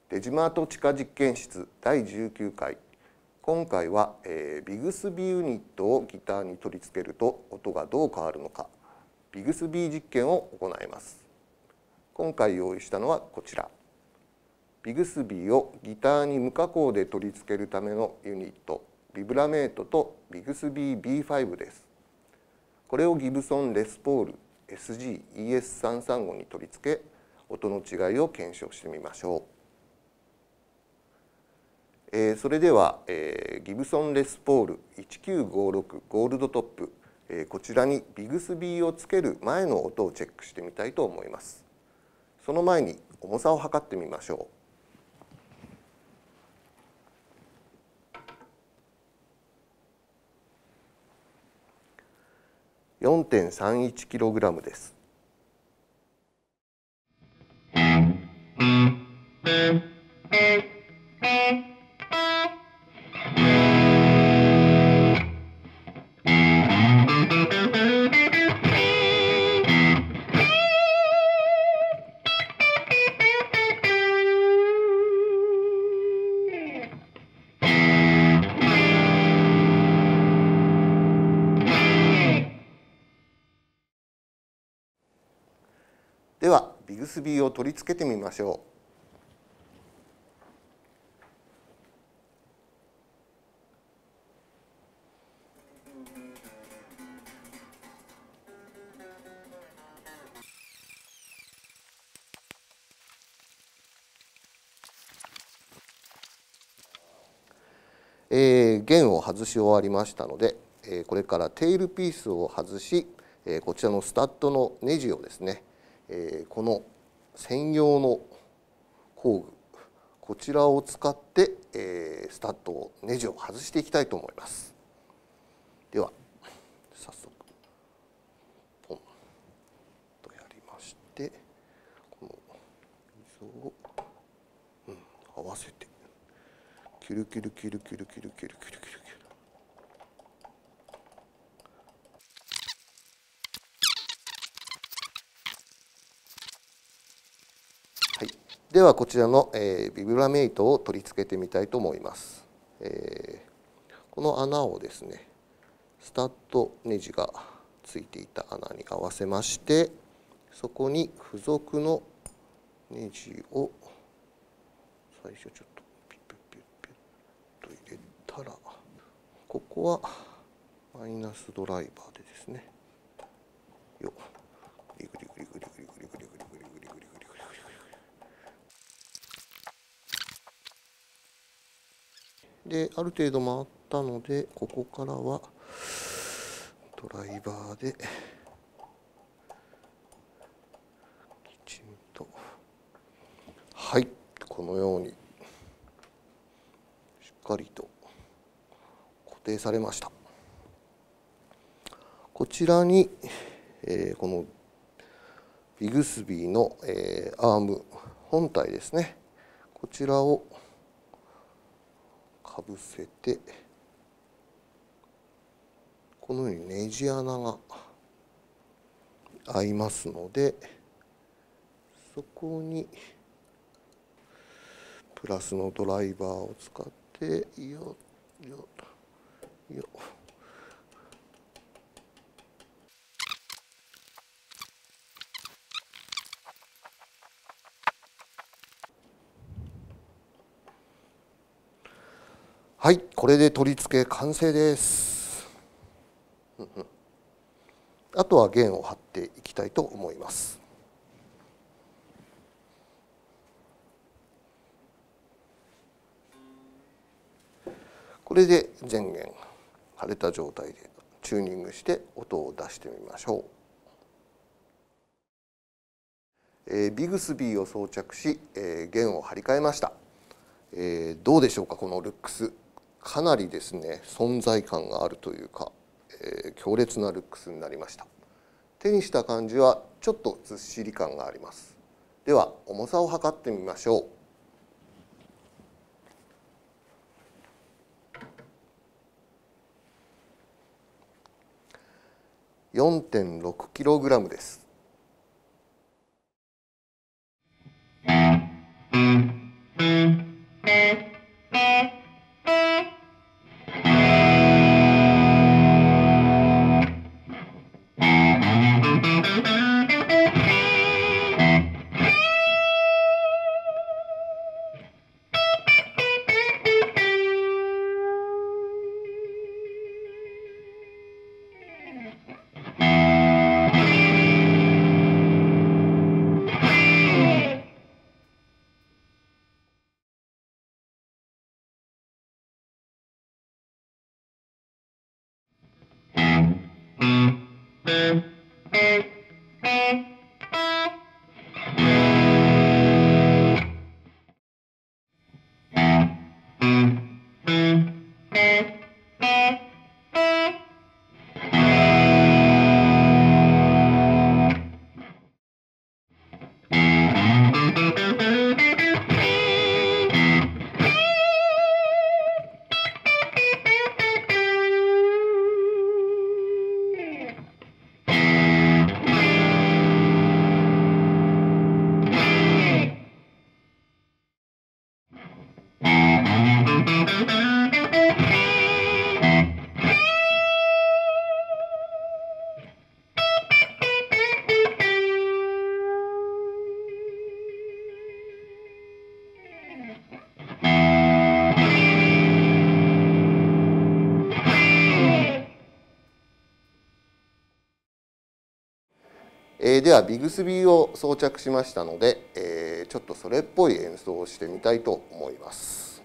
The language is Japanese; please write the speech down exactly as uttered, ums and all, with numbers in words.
デジマート地下実験室だいじゅうきゅうかい。今回は、えー、ビグスビーユニットをギターに取り付けると音がどう変わるのか、ビグスビー実験を行います。今回用意したのはこちら。ビグスビーをギターに無加工で取り付けるためのユニット、ビブラメイトとビグスビー ビーファイブ です。これをギブソンレスポール エスジーイーエスさんさんご に取り付け、音の違いを検証してみましょう。えー、それでは、えー、ギブソンレスポールいちきゅうごろくゴールドトップ、えー、こちらにビグスビーをつける前の音をチェックしてみたいと思います。その前に重さを測ってみましょう。よんてんさんいちキログラム です。ではビグスビーを取り付けてみましょう。えー、弦を外し終わりましたので、えー、これからテールピースを外し、えー、こちらのスタッドのネジをですね、えー、この専用の工具、こちらを使って、えー、スタッドをネジを外していきたいと思います。では早速ポンとやりまして、この溝を、うん、合わせてキュルキュルキュルキュルキュルキュルキュルキュルキュル。はい、ではこちらの、えー、ビブラメイトを取り付けてみたいと思います。えー、この穴をですね、スタッドネジがついていた穴に合わせまして、そこに付属のネジを最初ちょっとピュッピュッピュッと入れたら、ここはマイナスドライバーでですね、よっグリグリグリグリグリグリグリグリグリグリグリグリグリグリグリで、ある程度回ったので、ここからはドライバーできちんと、はい、このようにしっかりと固定されました。こちらに、えー、このビグスビーの、えー、アーム本体ですね、こちらをかぶせて、このようにネジ穴が合いますので、そこにプラスのドライバーを使ってよよよはい、これで取り付け完成です。あとは弦を張っていきたいと思います。これで全弦張れた状態でチューニングして音を出してみましょう。えー、ビグスビーを装着し、えー、弦を張り替えました。えー、どうでしょうか、このルックス。かなりですね、存在感があるというか、えー、強烈なルックスになりました。手にした感じはちょっとずっしり感があります。では重さを測ってみましょう。よんてんろくキログラム です。 えー、ではビグスビーを装着しましたので、えー、ちょっとそれっぽい演奏をしてみたいと思います。